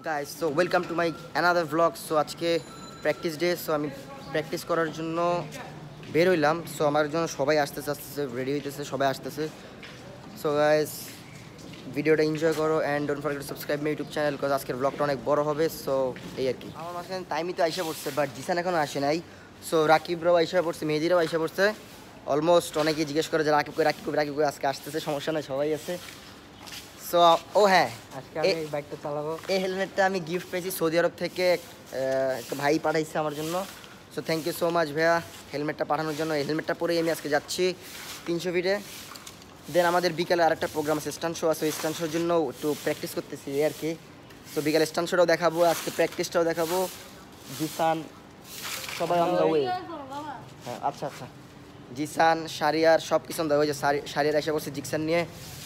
Guys so welcome to my another vlog. So আজকে practice day. So আমি practice করার জন্য বের হইলাম। সো আমার জন্য সবাই আসতেছে রেডি হইতেছে, সবাই আসতেছে। সো গাইস ভিডিওটা এনজয় করো and don't forget to subscribe my YouTube channel because আজকের ব্লগটা অনেক বড় হবে। সো এই আর কি। আমার মাঝখানে টাইমই তো আইসা পড়ছে, বাট জিসান এখনও আসে নাই। সো রাকিবরাও আইসা পড়ছে, মেহেদিরাও আইসা পড়ছে। অলমোস্ট অনেকে জিজ্ঞেস করে যে রাকিব আজকে আসতেছে, সমস্যা নাই, সবাই আছে। সো ও হ্যাঁ, আজকে আমি এই বাইকটা চালাবো। এই হেলমেটটা আমি গিফট পেয়েছি সৌদি আরব থেকে, একটা ভাই পাঠাইছে আমার জন্য। So thank you so much ভাইয়া হেলমেটটা পাঠানোর জন্য। এই হেলমেটটা পরেই আমি আজকে যাচ্ছি 300 ফিটে। দেন আমাদের বিকালে আরেকটা প্রোগ্রাম আছে, স্টান্ট শো আছে। স্টান্ট শোর জন্য একটু প্র্যাকটিস করতেছি আর কি। সো বিকালে স্টান্ট শোটাও দেখাবো, আজকে প্র্যাকটিসটাও দেখাবো। জিসান সবাই অন দ্য ওয়ে। হ্যাঁ আচ্ছা আচ্ছা, জিসান শারিয়ার সব কিছু অন দ্য ওয়ে। যে শারিয়ার এসে বসে জিকসান নিয়ে।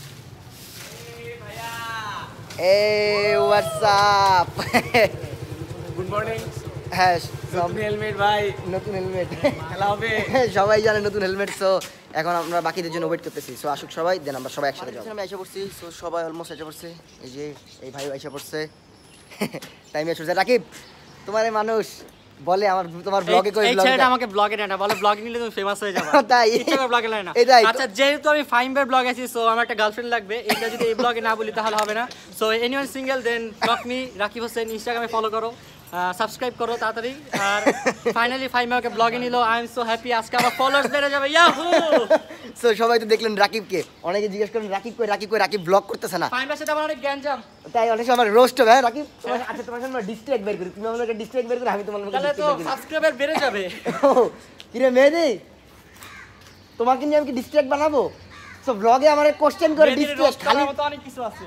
Hey, what's up? Good morning. হ্যাঁ নতুন হেলমেট ভাই, নতুন হেলমেট খেলা হবে। সবাই জানে নতুন হেলমেট। সো এখন আমরা বাকিদের জন্য ওয়েট করতেছি। সো আসুক সবাই, দেন আমরা সবাই একসাথে যাবো। আমি এসে পড়ছি। সো সবাই অলমোস্ট এসে পড়ছে। এই যে এই ভাই এসে পড়ছে, টাইম এসে পড়ছে। রাকিব তোমার এই মানুষ বলে আমার তোমার ব্লগে কই ব্লগ, ছেলেটা আমাকে ব্লগে নেয় না, বলে ব্লগে নিলে তুমি ফেমাস হয়ে যাবে। তাই ইচ্ছা ব্লগে নেয় না। এটাই আচ্ছা, যেহেতু আমি ফাইমবের ব্লগ আছি, সো আমার একটা গার্লফ্রেন্ড লাগবে। এটা যদি এই ব্লগে না বলি তাহলে হবে না। So anyone single then block me Rakib Hossain, ইনস্টাগ্রামে ফলো করো, সাবস্ক্রাইব করো তাড়াতাড়ি। আর ফাইনালি ফাইমে আমাকে ব্লগে নিলো, আই এম সো হ্যাপি। আজকে আমার ফলোয়ার্স বেড়ে যাবে, ইয়াহু। সো সবাই তো দেখলেন রাকিবকে, অনেকে জিজ্ঞেস করেন রাকিব কই, রাকিব ব্লগ করতেছে না। ফাইমের সাথে আমার অনেক গ্যাঞ্জাম, তাই অনেক সময় আমার রোস্ট হবে। রাকিব আচ্ছা তোমার সামনে ডিস্ট্রাক্ট বের করি, তুমি আমাকে ডিস্ট্রাক্ট বের করে, আমি তোমার মধ্যে তাহলে তো সাবস্ক্রাইবার বেড়ে যাবে। কিরে মেহেদি, তোমাকে নিয়ে আমি কি ডিস্ট্রাক্ট বানাবো? সো ব্লগে আমার কোশ্চেন করে ডিস্ট্রাক্ট খালি মতো অনেক কিছু আছে।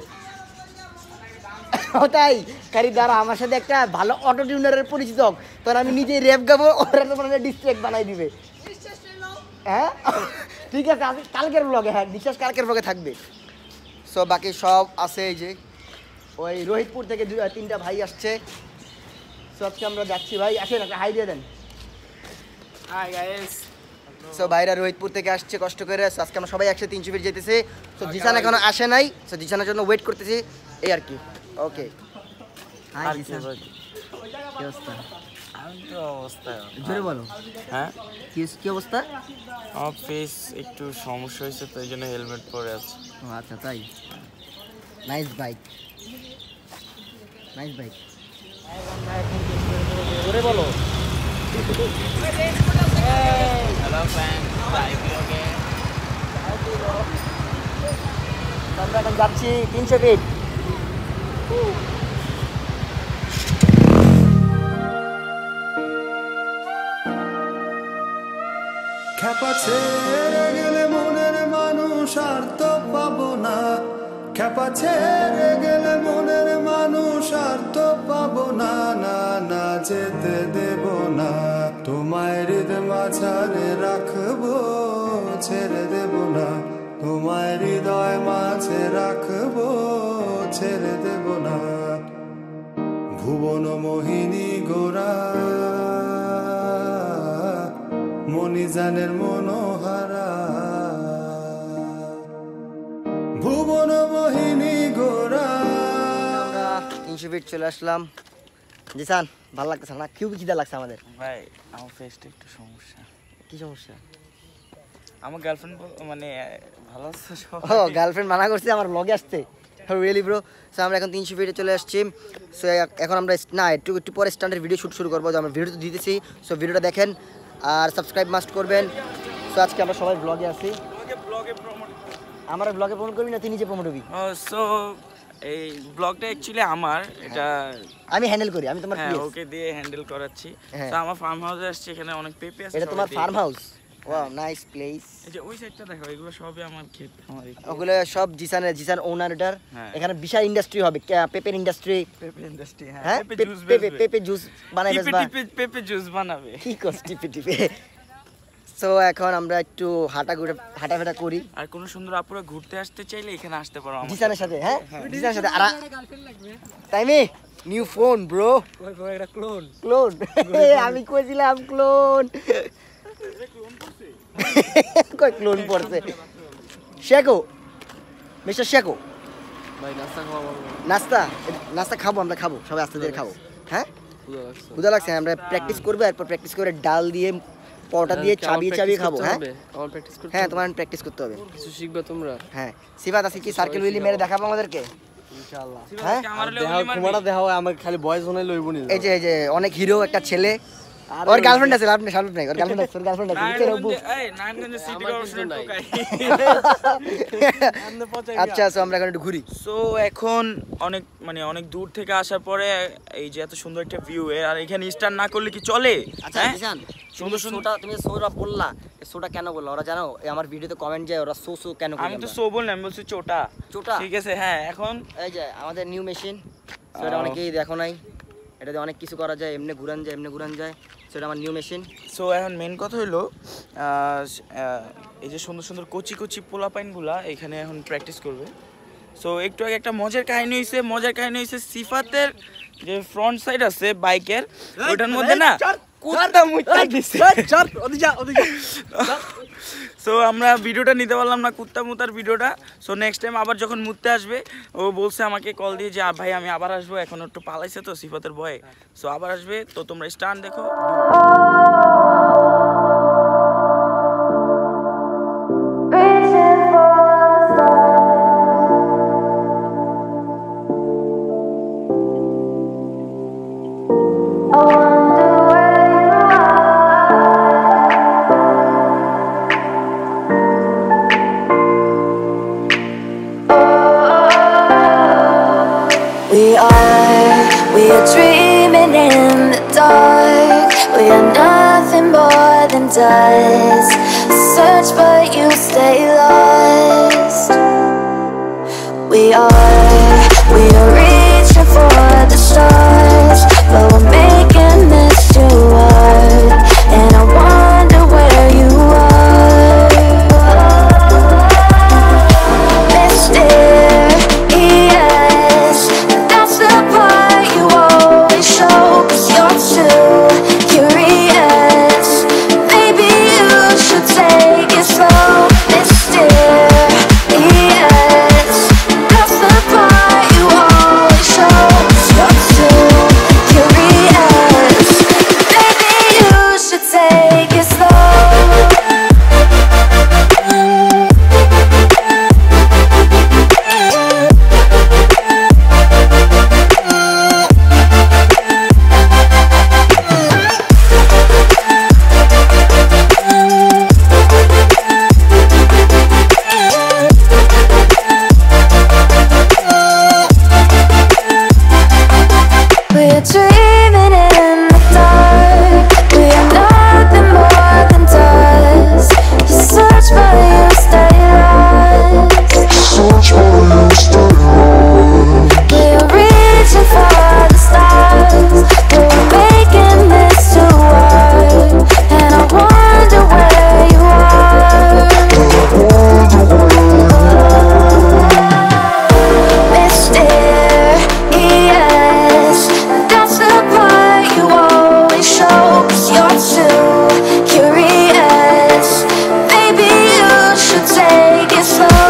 তাই কারি দ্বারা আমার সাথে একটা ভালো অটো টিউনারের পরিচিত হোক, তখন আমি নিজেই র্যাপ গাবো, ওরা তোমার ডিস্ট্রাক্ট বানাই দিবে। হ্যাঁ ঠিক আছে, আমি কালকের ব্লগে, হ্যাঁ বিশ্বাস কালকের ব্লগে থাকবে। সো বাকি সব আছে। এই যে ওই রোহিতপুর থেকে 2-3টা ভাই আসছে। সো আজকে আমরা যাচ্ছি। ভাই আসেন, একটা হাই দিয়ে দেন। Hi guys. সো ভাইরা রোহিতপুর থেকে আসছে কষ্ট করে। সো আজকে আমরা সবাই একসাথে 300 ফিট যেতেছি। সো জিসান এখনো আসে নাই, সো জিসানের জন্য ওয়েট করতেছি এই আর কি। ওকে হাই জিসান, কি অবস্থা? আমি তো অবস্থা জোরে বলো। হ্যাঁ, কি অবস্থা? আমার ফেস একটু সমস্যা হয়েছে, তো এই জন্য হেলমেট পরে আছে। ও আচ্ছা তাই। Nice bike, nice bike. জোরে বলো। হ্যালো ফ্রেন্ড, লাইভে আমরা এখন যাচ্ছি 300 ফিট। খেপা ছেড়ে গেলে মনের মানুষ আর তো পাবো না, খেপা ছেড়ে গেলে মনের মানুষ আর তো পাবো না, না না যেতে দেব না, তোমায় হৃদয় মাঝারে রাখবো, ছেড়ে দেব না, তোমায় হৃদয় মাঝে রাখবো, ছেড়ে দেব না। ভুবন মোহিনী গোরা মনিজানের মনোহারা, ভুবন মোহিনী গোরা। আমরা 300 ফিট চলে আসলাম। জিসান ভালো লাগতেছে না? কিউ খিদা লাগছে আমাদের। ভাই, আমার ফেসটা একটু সমস্যা। কি সমস্যা? আমার গার্লফ্রেন্ড মানে ভালো আছে সব। ও গার্লফ্রেন্ড মানা করছে আমার ব্লগে আসতে। Really bro. সো আমরা এখন 300 ফিটে চলে আসছি। সো এখন আমরা না একটু পরে স্ট্যান্ডের ভিডিও শুট শুরু করবো। আমরা ভিডিও তো দিতেছি, সো ভিডিওটা দেখেন আর সাবস্ক্রাইব মাস্ট করবেন। সো আজকে আমরা সবাই ব্লগে আছি। আমার ব্লগে প্রমোট করবি না তুই নিজে প্রমোট হবি? সো এই ব্লগটা অ্যাকচুয়ালি আমার, এটা আমি হ্যান্ডেল করি, আমি তোমার হ্যাঁ প্লিজ। ওকে দিয়ে হ্যান্ডেল করাচ্ছি। হ্যাঁ। তো আমার ফার্ম হাউসে আসছে, এখানে অনেক পেঁপে আছে। এটা তোমার সবাই ফার্ম দেখে। হাউস? Wow nice place. এই যে ওই সাইডটা দেখো, এগুলো সবই আমার ক্ষেত, আমার ওগুলো সব জিসান ওনার এটার। হ্যাঁ। এখানে বিশাল ইন্ডাস্ট্রি হবে, পেপের ইন্ডাস্ট্রি। পেঁপে ইন্ডাস্ট্রি। হ্যাঁ হ্যাঁ, পেঁপে জুস বেচবে। পেপে জুস বানাই বেচবা? পেঁপে জুস বানাবে। কি কস টিপে। সো এখন আমরা একটু হাঁটাফেরা করি আর কোনো সুন্দর আপুরা ঘুরতে আসতে চাইলে এখানে আসতে পারো আমার জিসানের সাথে। হ্যাঁ জিসানের সাথে। আর গার্লফ্রেন্ড লাগবে। টাইমে নিউ ফোন ব্রো। ওই বড় একটা ক্লোন। আমি কইছিলাম ক্লোন। কই ক্লোন পড়ছে? শেকো, মিস্টার শেকো নাস্তা খাবো, আমরা খাবো, সবাই আস্তে ধীরে খাবো। হ্যাঁ ক্ষুধা লাগছে, আমরা প্র্যাকটিস করবো, এরপর প্র্যাকটিস করে ডাল দিয়ে পরোটা দিয়ে চাবিয়ে খাবো। হ্যাঁ তোমার প্র্যাকটিস করতে হবে, কিছু শিখবে তোমরা। হ্যাঁ সিফাত আছে কি সার্কেল উইলি মেরে দেখাবো আমাদেরকে? হ্যাঁ আমাকে খালি বয়েজ হনে লইব নি। এই যে অনেক হিরো একটা ছেলে, ওর গার্লফ্রেন্ড আছে, আপনি শালুট নাই, ওর গার্লফ্রেন্ড আছে, ওর গার্লফ্রেন্ড আছে। আচ্ছা সো আমরা এখন একটু ঘুরি। সো এখন অনেক দূর থেকে আসার পরে এই যে এত সুন্দর একটা ভিউ আর এখানে স্টার্ট না করলে কি চলে? আচ্ছা জিসান সুন্দর সুন্দরটা তুমি সোটা বললা, সোটা কেন বললা ওরা জানো? আমার ভিডিওতে কমেন্ট যায় ওরা সো কেন বলে? আমি তো সো বললাম, আমি বলছি চোটা। ঠিক আছে হ্যাঁ। এখন এই যে আমাদের নিউ মেশিন, সেটা অনেকেই দেখো নাই, এটাতে অনেক কিছু করা যায়, এমনি ঘুরান যায়, সেটা আমার নিউ মেশিন। সো এখন মেন কথা হলো এই যে সুন্দর সুন্দর কচি পোলাপাইনগুলা এখানে এখন প্র্যাকটিস করবে। সো একটু আগে একটা মজার কাহিনী হয়েছে সিফাতের যে ফ্রন্ট সাইড আছে বাইকের, ওইটার মধ্যে না কুত্তা মুত্তা দিছে। সো আমরা ভিডিওটা নিতে পারলাম না, কুত্তা মুতার ভিডিওটা। সো নেক্সট টাইম আবার যখন মুততে আসবে ও বলছে আমাকে কল দিয়ে যে ভাই আমি আবার আসবো, এখন একটু পালাইছে তো সিফাতের ভয়ে। সো আবার আসবে, তো তোমরা স্টান দেখো। We are dreaming in the dark. We are nothing more than dust. Search but you stay lost. We are reaching for the stars, but we're making this too hard. And I wonder where you are, mysterious. That's the part you always show, 'cause you're too curious. Maybe you should take it slow, mysterious. That's the part you always show, 'cause you're too curious. Maybe you should take it slow. We're dreaming in the dark. We are nothing more than dust. You search but you stay lost. We are reaching for the stars, but we're making this too hard. And I wonder where you are, mysterious. That's the part you always show, 'cause you're too curious. Maybe you should take it slow.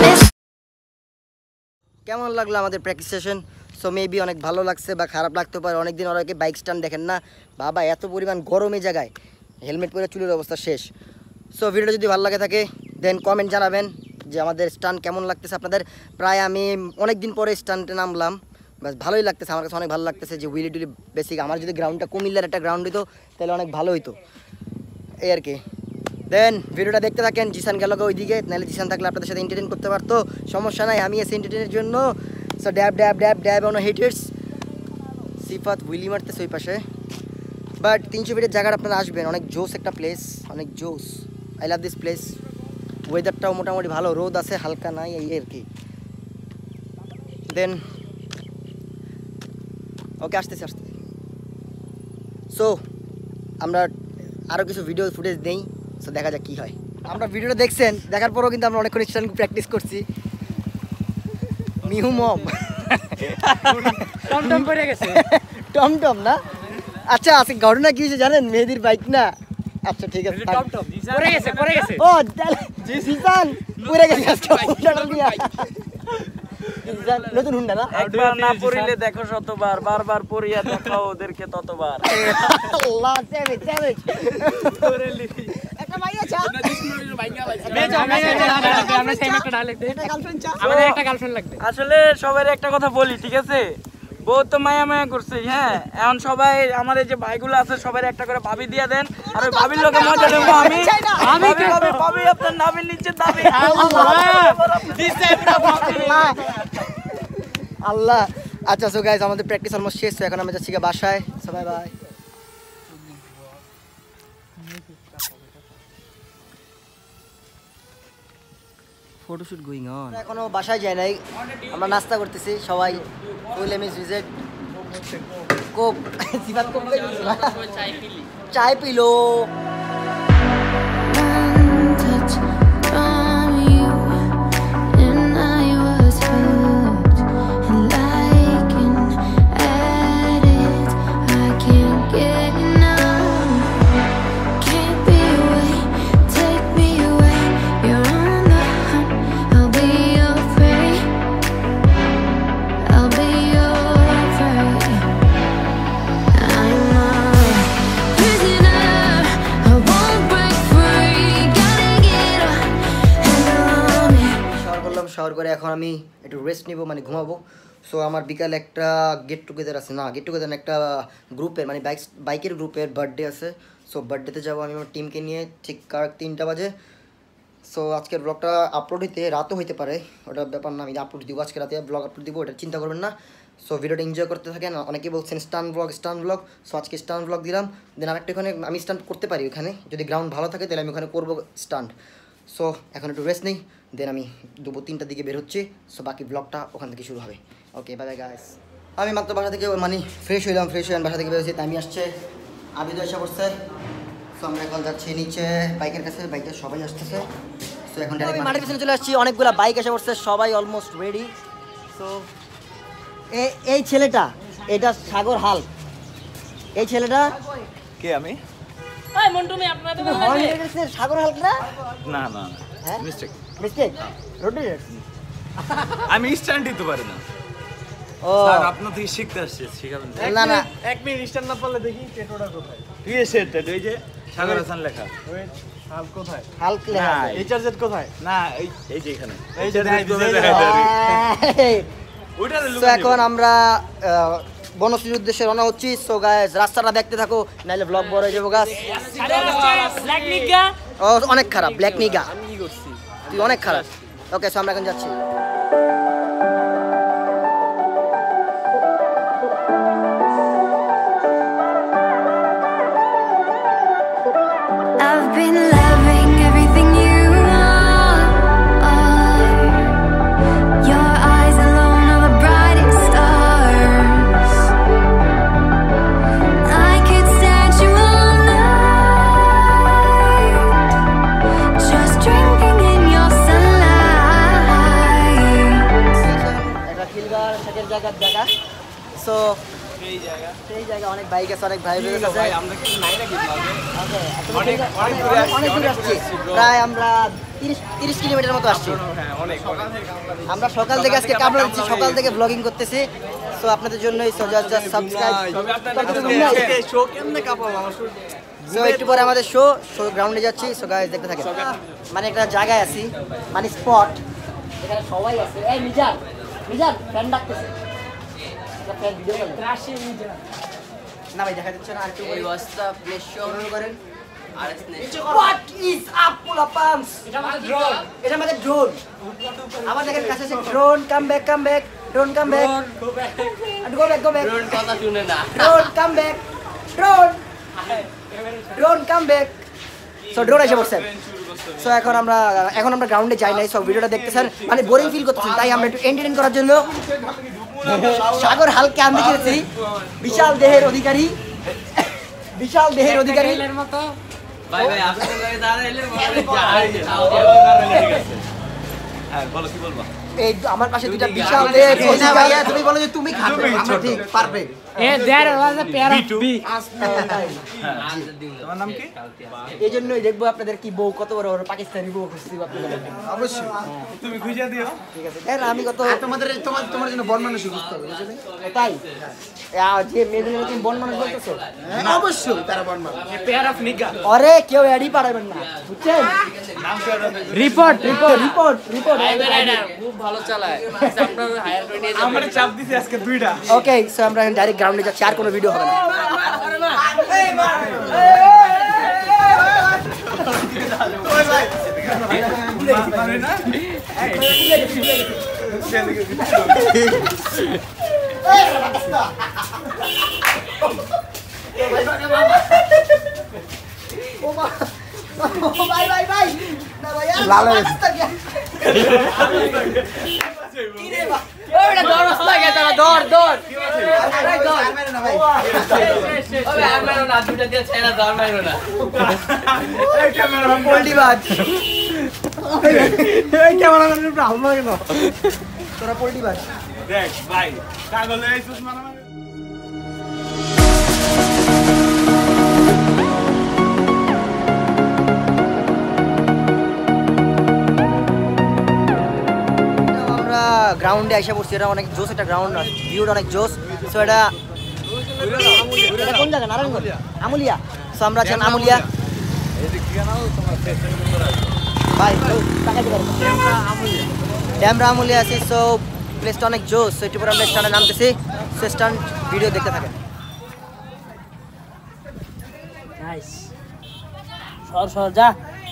কেমন লাগলো আমাদের practice session? So maybe অনেক ভালো লাগছে বা খারাপ লাগতে পারে, অনেকদিন অনেকে বাইক স্ট্যান্ড দেখেন না, বাবা এত পরিমাণ গরম এই জায়গায়, হেলমেট পরে চুলের অবস্থা শেষ। সো ভিডিওটা যদি ভালো লাগে থাকে দেন কমেন্ট জানাবেন যে আমাদের স্টান্ট কেমন লাগতেছে আপনাদের। প্রায় আমি অনেক দিন পরে স্টান্টে নামলাম, বাস ভালোই লাগতেছে, আমার কাছে অনেক ভালো লাগতেছে যে উইলি টুলি বেসিক। আমার যদি গ্রাউন্ডটা কুমিল্লার একটা গ্রাউন্ড হইতো তাহলে অনেক ভালো হইতো, এই আর কি। দেন ভিডিওটা দেখতে থাকেন। জিসান গেল ওইদিকে, নাহলে জিসান থাকলে আপনাদের সাথে এন্টারটেন করতে পারতো, সমস্যা নাই, আমি এসে এন্টারটেনের জন্য। So dab dab dab dab on haters. Sifat wheelie মারতেছে ওই পাশে, বাট 300 ফিটের জায়গাটা আপনারা আসবেন, অনেক জোস একটা প্লেস, অনেক জোস। I love this place. ওয়েদারটাও মোটামুটি ভালো, রোদ আছে হালকা, নাই এই আর কি। দেন ওকে আসতেছে। সো আমরা আরও কিছু ভিডিও ফুটেজ দেই, সো দেখা যাক কী হয়। আমরা ভিডিওটা দেখছেন, দেখার পরও কিন্তু আমরা অনেকক্ষণ স্টান্ট প্র্যাকটিস করছি। মিহু মম টমটম পড়ে গেছে। টমটম না? আচ্ছা আজকে ঘটনা কি হয়েছে জানেন? মেহেদির বাইক না, আচ্ছা ঠিক আছে টমটম পড়ে গেছে। ও জিসান পড়ে গেছে আজকে। নতুন হুন্ডা না একবার না পড়িলে দেখো শতবার, বারবার পড়িয়া দেখাও ওদেরকে ততবার। আল্লাহ সেভে সেভে একটা ভাই আছে আমরা সেম একটা ডায়লগ দেই, আমাদের একটা গার্লফ্রেন্ড লাগবে। আসলে সবার একটা কথা বলি, ঠিক আছে, বউ তো মায়া মায়া করছে, হ্যাঁ, এখন সবাই আমাদের যে ভাইগুলো আছে সবাই একটা করে ভাবি দিয়ে দেন, আর ওই ভাবির লোকে মজা দেবো আমি। ভাবি আপনার নামের নিচে দাবি। আল্লাহ। আচ্ছা সো গাইস আমাদের প্র্যাকটিস অলমোস্ট শেষ, এখন আমরা যাচ্ছি বাসায়। সবাই বাই। Photoshoot going on. এখনো বাসায় যাই নাই, আমরা নাস্তা করতেছি সবাই। উইলেমিস ভিজিট কোপ সিবাত কোপ চাই পিলো। One touch from you, and I was hooked. And like an addict, I can't get enough. Can't be away, take me away. You're on the hunt, I'll be your prey. I'll be your prey. I'm a prisoner, I won't break free. Gotta get up and on me. Shower করলাম, shower করে এখন আমি একটু rest নিব, মানে ঘুমাবো। So আমার বিকালে একটা গেট টুগেদার আছে, না গেট টুগেদার একটা গ্রুপের, মানে বাইকের গ্রুপের বার্থডে আছে। সো বার্থডেতে যাবো আমি আমার টিমকে নিয়ে, ঠিক কারেক্ট 3টা বাজে। সো আজকের ব্লগটা আপলোড হইতে রাতও হইতে পারে, ওটা ব্যাপার না, আমি আপলোড দিব আজকে রাতে, ব্লগ আপলোড দিব, ওটা চিন্তা করবেন না। সো ভিডিওটা এনজয় করতে থাকেন। অনেকেই বলছেন স্টান ব্লগ, সো আজকে স্টান্ট ব্লগ দিলাম। দেন আরেকটা ওখানে আমি স্টান্ট করতে পারি, ওখানে যদি গ্রাউন্ড ভালো থাকে তাহলে আমি ওখানে করবো স্টান্ট। সো এখন একটু রেস্ট নেই, দেন আমি 2-3টার দিকে বের হচ্ছি। সো বাকি ব্লগটা ওখান থেকে শুরু হবে। Okay bye bye guys. আমি মাত্র বাসা থেকে মানে ফ্রেশ হইলাম, বাসা থেকে বেরোচ্ছি, তাই আমি আসছে আবিদ এসে পড়ছে। সো আমরা এখন যাচ্ছি নিচে বাইকের কাছে, বাইকে সবাই আসতেছে। সো এখন আমি মাঠের পিছনে চলে আসছি, অনেকগুলো বাইক এসে পড়ছে, সবাই অলমোস্ট রেডি। সো এই ছেলেটা, এটা সাগর হাল, এই ছেলেটা কে? আমি ওই মন্টু মে আপনাদের সাগর হাল না? না না হ্যাঁ মিস্টেক, মিস্টেক রোড আমি স্ট্যান্ড দিতে পারি না ও স্যার, আপনার থেকে শিখতে আসছে, শিখাবেন? না না এক মিনিট স্ট্যান্ড না পারলে দেখি টেটোটা কোথায়, ঠিক আছে, ওই যে সাগর হাসান লেখা। ওই হাল কোথায়, হাল লেখা আছে। এইচআরজেড কোথায়, না এই যে এখানে, এই যে ওইটা সো এখন আমরা বনশ্রীর উদ্দেশ্যে রওনা হচ্ছি। সো গাইস রাস্তাটা দেখতে থাকো, নাইলে ব্লগ বড় হয়ে যাবো গাছ। ব্ল্যাক নিগা ও অনেক খারাপ, ব্ল্যাক নিগা তুই অনেক খারাপ। ওকে সো আমরা এখন যাচ্ছি। I've been loving everything you are. Your eyes alone are the brightest stars. I could stand you all night, just drinking in your sunlight. এটা খিলগাঁও শেখের জায়গার জায়গা। সো সেই জায়গা অনেক বাইক আছে, অনেক ভাই বোন আছে। আমরা কি নাই নাকি ব্লগে? অনেক দূরে আসছি, প্রায় আমরা 30 কিলোমিটার মতো আসছি। হ্যাঁ অনেক আমরা সকাল থেকে আজকে কামড়া দিচ্ছি, সকাল থেকে ব্লগিং করতেছি। সো আপনাদের জন্যই সাবস্ক্রাইব। শো কেমনে কাপাবো আমার শুট সো একটু পরে আমাদের শো গ্রাউন্ডে যাচ্ছি। সো গাইস দেখতে থাকেন, মানে একটা জায়গায় আছি, মানে স্পট, এখানে সবাই আছে। এই মিজান ফ্যান ডাকতেছে, একটা ফ্যান ভিডিও করে না ভাই, দেখা যাচ্ছে না। আর একটু অবস্থা প্লেস শো করেন। হোয়াট ইজ আপ পোলা পাম্পস? এটা আমাদের ড্রোন। আমাদের কাছে আছে drone. Come back drone, come back go back drone কথা শুনে না। Drone come back, drone come back. So drone এসে বসছেন। সো এখন আমরা গ্রাউন্ডে যাই নাই। সো ভিডিওটা দেখতেছেন, মানে বোরিং ফিল করতেছেন, তাই আমরা একটু এন্টারটেইন করার জন্য সাগর হালকে আনতে গেছি। বিশাল দেহের অধিকারী মতো ভাই ভাই আপনাদের লাগে দাঁড়াইলে বলে ঠিক আছে। হ্যাঁ বলো কি বলবা? এই আমার পাশে দুটো বিশাল লেগ না ভাইয়া তুমি বলো যে তুমি খাবে আমরা ঠিক পারফেক্ট তোমার নাম কি? এই জন্যই দেখবো আপনাদের কি বউ কত বড় বড় পাকিস্তানি বউ খুঁজছি আপনাদের অবশ্যই তুমি খুঁজে দিও। ঠিক আছে দেখ আমি কত তোমার জন্য বল মানুষ বুঝতে হবে বুঝলে? তাই যে মেয়েদের তুমি বন মানুষ বলতেছো অবশ্যই তারা বল মানুষ। আরে কেউ এডি পারবেন না বুঝছেন রিপোর্ট রিপোর্ট রিপোর্ট রিপোর্ট খুব ভালো চালায় আপনার হায়ার করে নিয়ে আমার চাপ দিছে আজকে দুইটা। ওকে সো আমরা ডাইরেক্ট গ্রাউন্ডে যাচ্ছি আর কোনো ভিডিও হবে না লাল হয়ে তোরা পোল্ট্রি বাজ দেখ ভাই কাগজে আইছিস মারামারি। আমরা গ্রাউন্ডে এসে পড়ছি এটা অনেক জোস একটা গ্রাউন্ড ভিউটা অনেক জোস সো এটা কোন জায়গা নারায়ণগঞ্জ আমুলিয়া সো আমরা আছি আমুলিয়া ভাই ড্যামরা আমুলিয়া আছি সো প্লেসটা অনেক জোস সো একটু পরে আমরা স্টান্টে নামতেছি সো স্টান্ট ভিডিও দেখতে থাকেন নাইস সর সর যা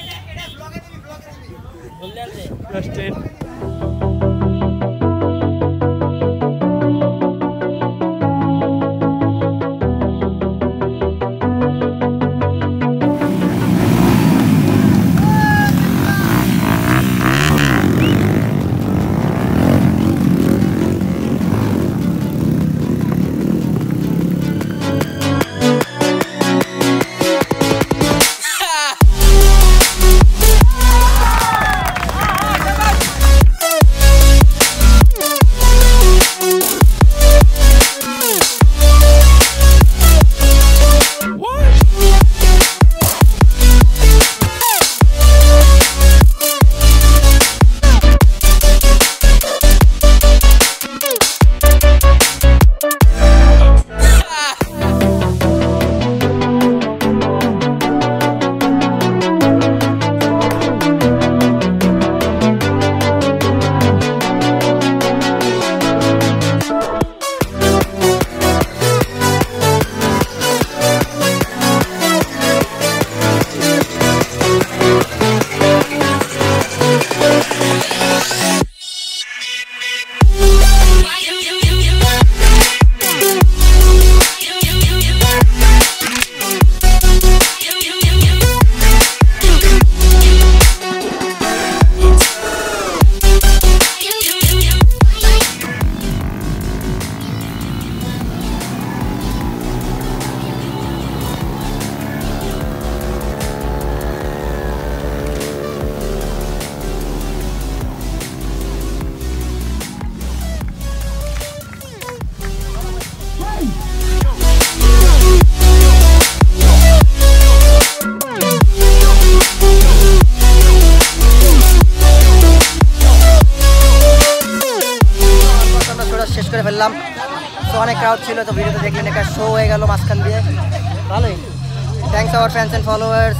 শেষ করে ফেললাম তো অনেক ক্রাউড ছিল তো ভিডিওতে দেখলেন একটা শো হয়ে গেল মাঝখান দিয়ে ভালোই thanks our fans and followers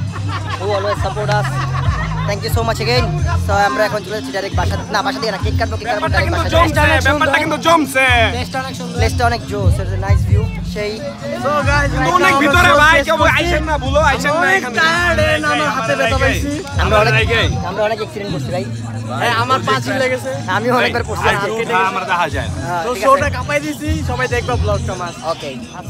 who always support us thank you so much again so আমরা এখন চলে যাচ্ছি ডাইরেক্ট বাসা দিয়ে না কেক কাটবো ডাইরেক্ট বাসা ব্যাপারটা কিন্তু জমছে। প্লেসটা অনেক জোস ইটস এ নাইস ভিউ সেই সো গাইস অনেক ভিতরে ভাই কেউ আইছেন না ভুলো আইছেন না এখানে আমার হাতে ব্যথা পাইছি। আমরা অনেক অ্যাক্সিডেন্ট করছি ভাই আমার পা ছিলে গেছে আমি অনেকবার পড়ছি আমার দেখা যায় তো শোটা কাপাই দিছি সবাই দেখবা ব্লগটা মাস ওকে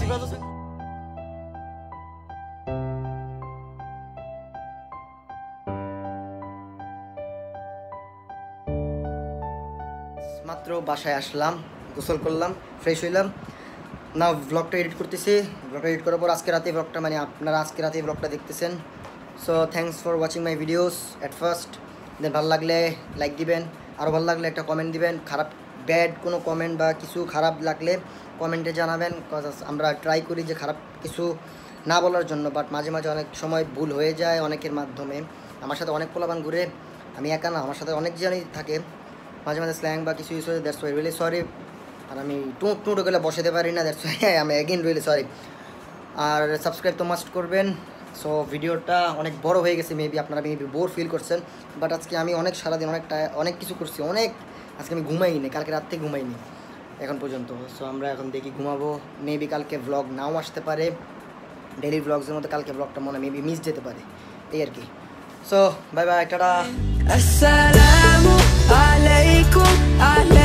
মাত্র বাসায় আসলাম গোসল করলাম ফ্রেশ হইলাম না ব্লগটা এডিট করতেছি ব্লগটা এডিট করার পর আজকে রাতে ব্লগটা মানে আপনারা আজকে রাতে ব্লগটা দেখতেছেন so thanks for watching my videos at first then ভালো লাগলে লাইক দিবেন আরও ভালো লাগলে একটা কমেন্ট দিবেন, খারাপ ব্যাড কোনো কমেন্ট বা কিছু খারাপ লাগলে কমেন্টে জানাবেন, আমরা ট্রাই করি যে খারাপ কিছু না বলার জন্য, বাট মাঝে মাঝে অনেক সময় ভুল হয়ে যায় অনেকের মাধ্যমে। আমার সাথে অনেক পোলাপান ঘুরে, আমি একা না, আমার সাথে অনেক জনই থাকে, মাঝে মাঝে স্ল্যাং বা কিছু ইউজ হয়ে, দ্যাটস ওয়াই রিয়েলি সরি। আর আমি টুঁটো গেলে বসাতে পারি না, দ্যাটস ওয়াই আমি অ্যাগেন রিয়েলি সরি। আর সাবস্ক্রাইব তো মাস্ট করবেন। সো ভিডিওটা অনেক বড় হয়ে গেছে, মেবি আপনারা মেবি বোর ফিল করছেন, বাট আজকে আমি অনেক সারাদিন অনেক কিছু করছি, আজকে আমি ঘুমাইনি, কালকে রাত থেকে ঘুমাইনি এখন পর্যন্ত। সো আমরা এখন দেখি ঘুমাবো, মেবি কালকে ভ্লগ নাও আসতে পারে, ডেইলি ভ্লগসের মধ্যে কালকে ভ্লগটা মনে মেবি মিস যেতে পারে, এই আর কি। So bye bye, tata. Assalamu alaikum.